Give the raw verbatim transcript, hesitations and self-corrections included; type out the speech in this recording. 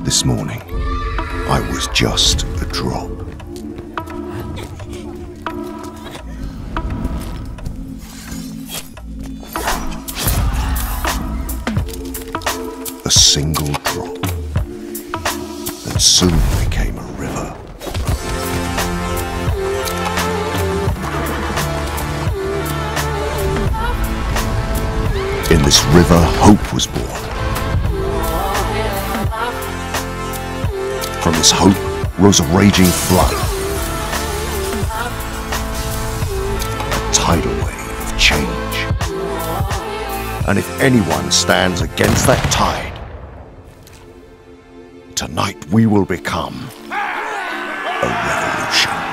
This morning, I was just a drop. A single drop that soon became a river. In this river, hope was born. From this hope rose a raging flood, a tidal wave of change. And if anyone stands against that tide, tonight we will become a revolution.